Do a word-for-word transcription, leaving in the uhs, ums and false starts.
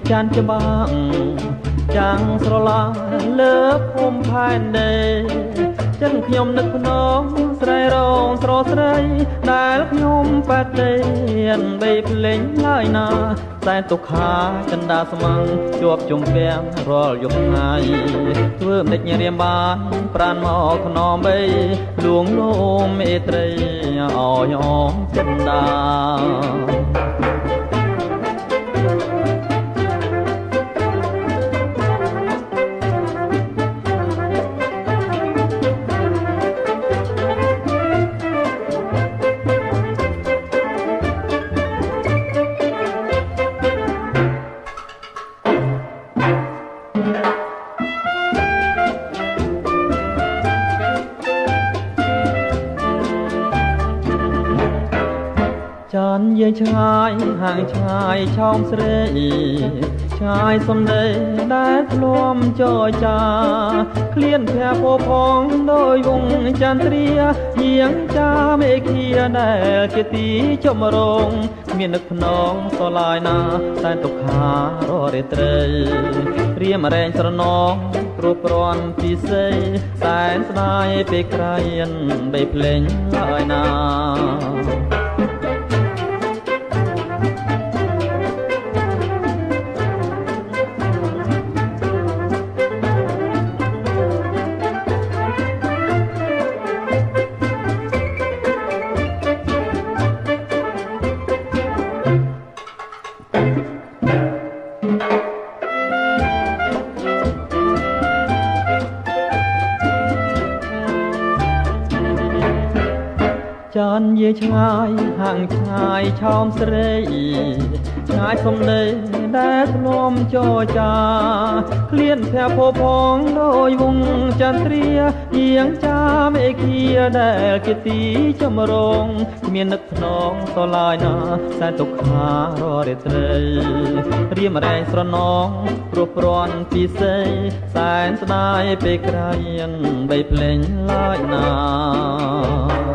ចានច្បាងចាំងស្រឡាលើភូមិផែនដីចឹងខ្ញុំនឹកភ្នំស្រីរងស្រស្រីដែលខ្ញុំបាត់ទេបីភ្លេងឡើយណាតែទុកខាចិន្តាស្មងជាប់ជំពាំងរាល់យប់ថ្ងៃធ្វើមិនដេចរៀមបានប្រានមកខ្នំបីលួងលោមមេត្រីអោយអងចិន្តាចានយាយឆ្ងាយហាងឆ្ងាយឆោមស្រីឆ្ងាយសំដីដែលធ្លាប់ចរចាក្លៀនភ័ក្រពោផងដោយវងចន្ទ្រាយាងចាមេឃាដែលជាទីចមរងមាននឹកភ្នងសឡាយណាតែទុកខាររាត្រីរៀមរែងស្រណងព្រោះព្រាន់ពីស័យសែនស្ដាយពេលក្រៃបីភ្លេងឡើយណាចានយាយឆ្ងាយហាងឆ្ងាយឆោមស្រីឆ្ងាយសំដីដែលធ្លាប់ចរចាក្លៀនភ័ក្រពោផងដោយវងចន្ទ្រាយាងចាមេឃាដែលជាទីចម្រងមាននឹកភ្នងសឡាយណាតែទុកខាររាត្រីរៀមរែងស្រណងព្រោះព្រាន់ពីស័យសែនស្ដាយពេលក្រៃបីភ្លេងឡើយណា